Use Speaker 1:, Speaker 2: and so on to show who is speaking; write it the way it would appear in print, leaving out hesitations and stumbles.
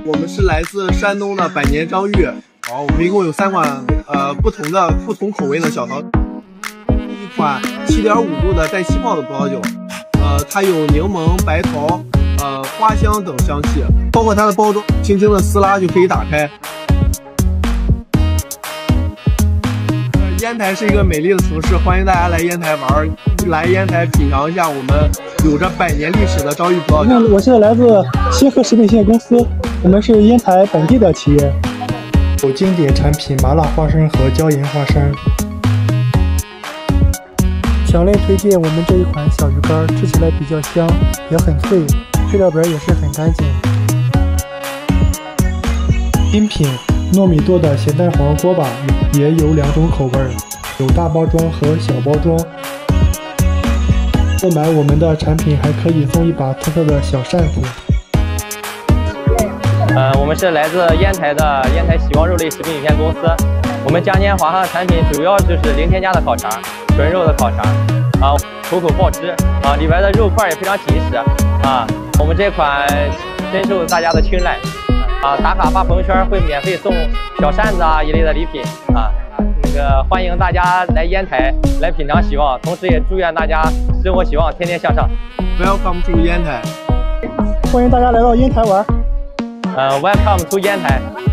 Speaker 1: 我们是来自山东的百年张裕。好，我们一共有3款不同口味的小桃。一款7.5度的带气泡的葡萄酒，它有柠檬、白桃、花香等香气，包括它的包装，轻轻的撕拉就可以打开。烟台是一个美丽的城市，欢迎大家来烟台玩，来烟台品尝一下我们有着100年历史的张裕葡萄酒。
Speaker 2: 我是来自协和食品有限公司，我们是烟台本地的企业，
Speaker 3: 有经典产品麻辣花生和椒盐花生。
Speaker 2: 强烈推荐我们这一款小鱼干，吃起来比较香，也很脆，配料表也是很干净。
Speaker 3: 新品糯米做的咸蛋黄锅巴也有2种口味，有大包装和小包装。购买我们的产品还可以送一把特色的小扇子。
Speaker 4: 我们是来自烟台的烟台喜光肉类食品有限公司。我们嘉年华上的产品主要就是零添加的烤肠，纯肉的烤肠口口爆汁里边的肉块也非常紧实我们这款深受大家的青睐打卡发朋友圈会免费送小扇子一类的礼品欢迎大家来烟台来品尝希望，同时也祝愿大家生活希望天天向上。
Speaker 1: Welcome to 烟台，
Speaker 2: 欢迎大家来到烟台玩。
Speaker 4: Welcome to 烟台。